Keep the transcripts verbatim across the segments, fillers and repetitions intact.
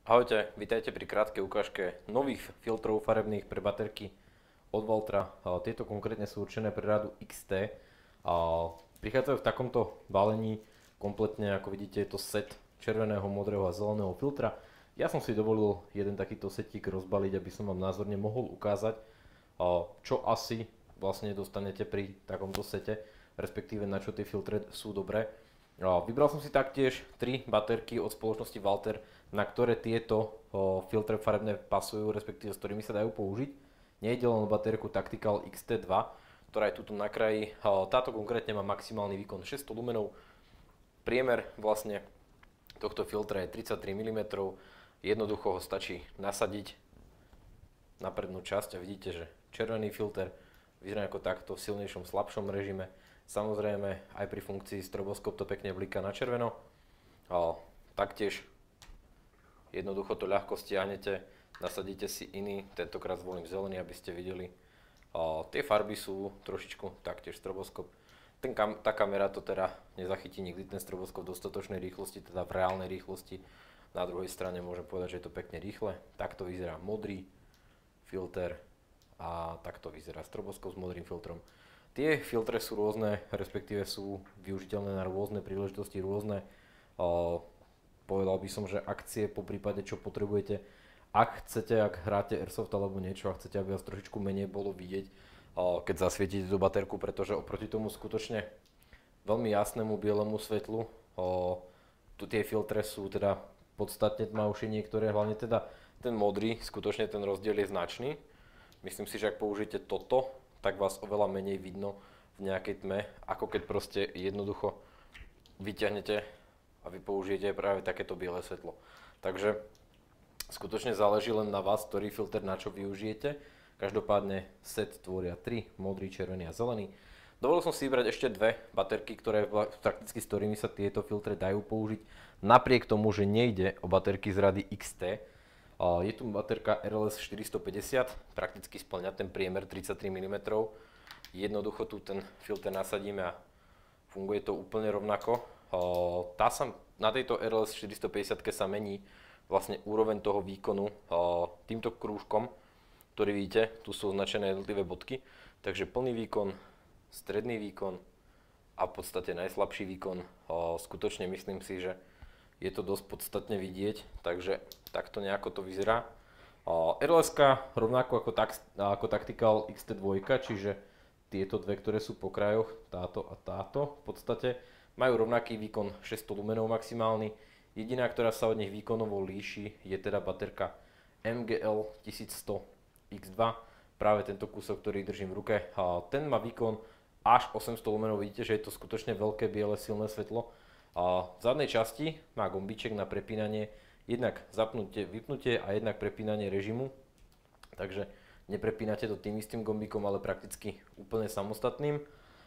Ahojte, vítajte pri krátkej ukážke nových filtrov farebných pre baterky od Valtra. Tieto konkrétne sú určené pre radu iks té. Prichádzajú v takomto balení, kompletne ako vidíte je to set červeného, modrého a zeleného filtra. Ja som si dovolil jeden takýto setík rozbaliť, aby som vám názorne mohol ukázať, čo asi vlastne dostanete pri takomto sete, respektíve na čo tie filtre sú dobré. Vybral som si taktiež tri baterky od spoločnosti Valter, na ktoré tieto filtre farebné pasujú, respektíve s ktorými sa dajú použiť. Nejde len o baterku Tactical iks té dva, ktorá je tuto na kraji. Táto konkrétne má maximálny výkon šesťsto lumenov. Priemer vlastne tohto filtra je tridsaťtri milimetrov. Jednoducho ho stačí nasadiť na prednú časť a vidíte, že červený filter vyzerá ako takto v silnejšom, slabšom režime. Samozrejme aj pri funkcii stroboskop to pekne bliká na červeno. Taktiež jednoducho to ľahko stiahnete, nasadíte si iný, tentokrát zvolím zelený, aby ste videli. Tie farby sú trošičku taktiež stroboskop. Ten kam, tá kamera to teda nezachytí nikdy ten stroboskop v dostatočnej rýchlosti, teda v reálnej rýchlosti. Na druhej strane môžem povedať, že je to pekne rýchle. Takto vyzerá modrý filter a takto vyzerá stroboskop s modrým filtrom. Tie filtre sú rôzne, respektíve sú využiteľné na rôzne príležitosti, rôzne. Povedal by som, že akcie, po prípade čo potrebujete, ak chcete, ak hráte Airsoft alebo niečo a chcete, aby vás trošičku menej bolo vidieť, keď zasvietite tú baterku, pretože oproti tomu skutočne veľmi jasnému bielemu svetlu, tu tie filtre sú teda podstatne tmavšie niektoré, hlavne teda ten modrý, skutočne ten rozdiel je značný. Myslím si, že ak použijete toto, tak vás oveľa menej vidno v nejakej tme, ako keď proste jednoducho vyťahnete a vy použijete práve takéto biele svetlo. Takže skutočne záleží len na vás, ktorý filter na čo využijete. Každopádne set tvoria tri, modrý, červený a zelený. Dovolil som si vybrať ešte dve baterky, ktoré prakticky s ktorými sa tieto filtre dajú použiť, napriek tomu, že nejde o baterky z rady iks té. Je tu baterka er el es štyristopäťdesiat, prakticky spĺňa ten priemer tridsaťtri milimetrov. Jednoducho tu ten filter nasadíme a funguje to úplne rovnako. Tá sa, na tejto er el es štyristopäťdesiat sa mení vlastne úroveň toho výkonu týmto krúžkom, ktorý vidíte, tu sú označené jednotlivé bodky. Takže plný výkon, stredný výkon a v podstate najslabší výkon. Skutočne myslím si, že je to dosť podstatne vidieť, takže takto nejako to vyzerá. er el es rovnako ako, tak, ako Tactical iks té dva, čiže tieto dve, ktoré sú po krajoch, táto a táto, v podstate majú rovnaký výkon šesťsto lumenov maximálny. Jediná, ktorá sa od nich výkonovo líši, je teda baterka em gé el tisícsto iks dva, práve tento kúsok, ktorý držím v ruke. Ten má výkon až osemsto lumenov, vidíte, že je to skutočne veľké, biele, silné svetlo. A v zadnej časti má gombíček na prepínanie, jednak zapnutie, vypnutie a jednak prepínanie režimu. Takže neprepínate to tým istým gombíkom, ale prakticky úplne samostatným.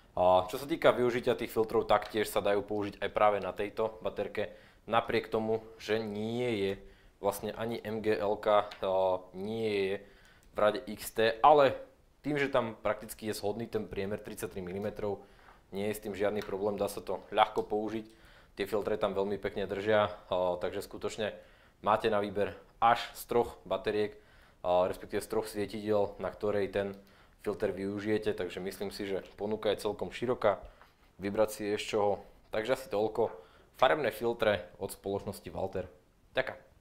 A čo sa týka využitia tých filtrov, taktiež sa dajú použiť aj práve na tejto baterke. Napriek tomu, že nie je vlastne ani em gé el ká, nie je v rade iks té, ale tým, že tam prakticky je shodný ten priemer tridsaťtri milimetrov, nie je s tým žiadny problém, dá sa to ľahko použiť. Tie filtre tam veľmi pekne držia, takže skutočne máte na výber až z troch batériek, respektíve z troch svietidiel, na ktorej ten filter využijete, takže myslím si, že ponuka je celkom široká, vybrať si je z čoho. Takže asi toľko. Farebné filtre od spoločnosti Valter. Ďakujem.